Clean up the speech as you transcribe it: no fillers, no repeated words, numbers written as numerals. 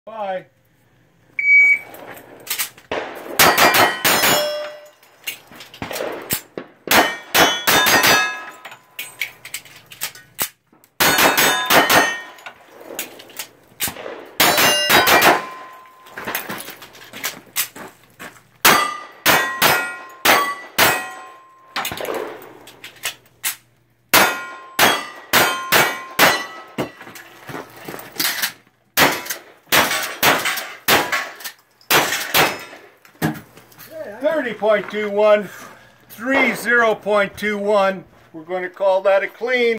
Bye. .21, 30.21. We're going to call that a clean.